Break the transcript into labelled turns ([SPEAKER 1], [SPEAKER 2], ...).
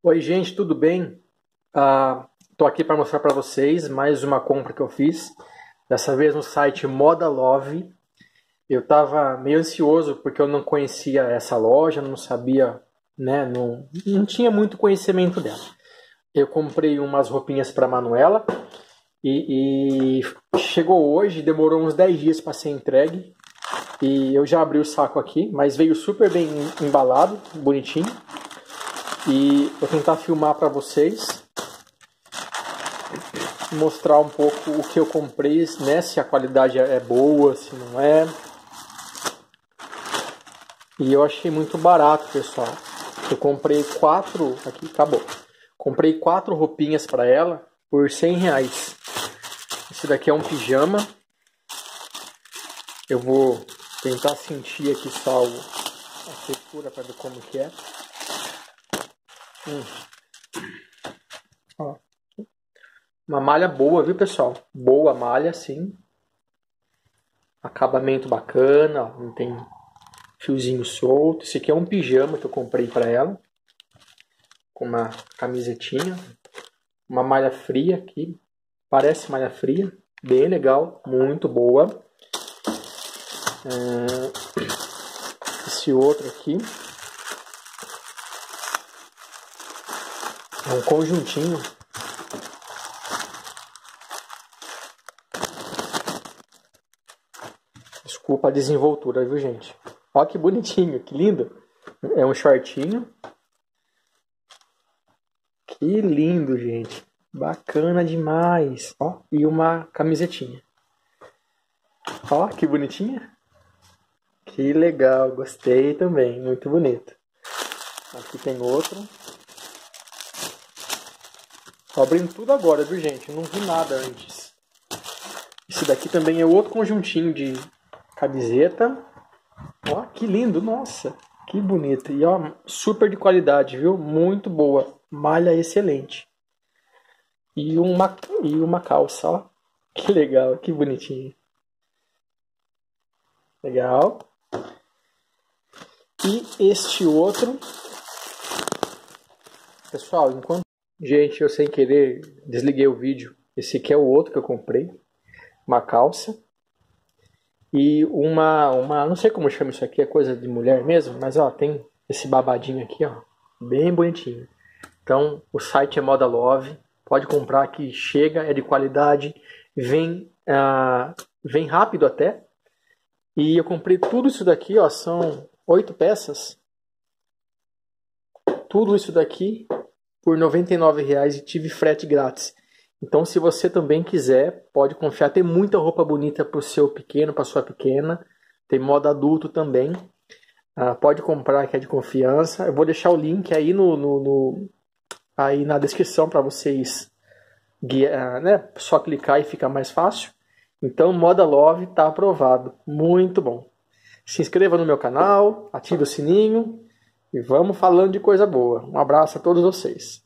[SPEAKER 1] Oi, gente, tudo bem? Tô aqui para mostrar para vocês mais uma compra que eu fiz. Dessa vez no site Moda Love. Eu estava meio ansioso porque eu não conhecia essa loja, não sabia, né? Não tinha muito conhecimento dela. Eu comprei umas roupinhas para Manuela e chegou hoje, demorou uns 10 dias para ser entregue. E eu já abri o saco aqui, mas veio super bem embalado, bonitinho. E vou tentar filmar para vocês, mostrar um pouco o que eu comprei, né? Se a qualidade é boa, se não é. E eu achei muito barato, pessoal. Eu comprei 4, aqui acabou. Comprei 4 roupinhas para ela por R$100. Esse daqui é um pijama. Eu vou tentar sentir aqui só a textura para ver como que é. Ó. Uma malha boa, viu, pessoal? Boa malha, sim. Acabamento bacana, ó. Não tem fiozinho solto. Esse aqui é um pijama que eu comprei para ela. Com uma camisetinha. Uma malha fria aqui. Parece malha fria. Bem legal, muito boa. Esse outro aqui. É um conjuntinho. Desculpa a desenvoltura, viu, gente? Olha que bonitinho, que lindo. É um shortinho. Que lindo, gente. Bacana demais. Ó, e uma camisetinha. Ó, que bonitinha. Que legal, gostei também. Muito bonito. Aqui tem outro. Tô abrindo tudo agora, viu, gente? Eu não vi nada antes. Esse daqui também é outro conjuntinho de camiseta. Ó, que lindo, nossa, que bonito. E ó, super de qualidade, viu? Muito boa. Malha excelente. E uma calça, ó. Que legal, que bonitinho. Legal. E este outro. Pessoal, enquanto... Gente, eu sem querer desliguei o vídeo. Esse aqui é o outro que eu comprei. Uma calça. E não sei como chama isso aqui, é coisa de mulher mesmo, mas ó, tem esse babadinho aqui, ó, bem bonitinho. Então, o site é Moda Love, pode comprar que chega, é de qualidade, vem rápido até. E eu comprei tudo isso daqui, ó, são 8 peças. Tudo isso daqui por R$99 e tive frete grátis. Então, se você também quiser, pode confiar. Tem muita roupa bonita para o seu pequeno, para sua pequena. Tem moda adulto também. Pode comprar, que é de confiança. Eu vou deixar o link aí aí na descrição para vocês guiar, né? Só clicar e fica mais fácil. Então, Moda Love está aprovado. Muito bom. Se inscreva no meu canal, ative o sininho e vamos falando de coisa boa. Um abraço a todos vocês.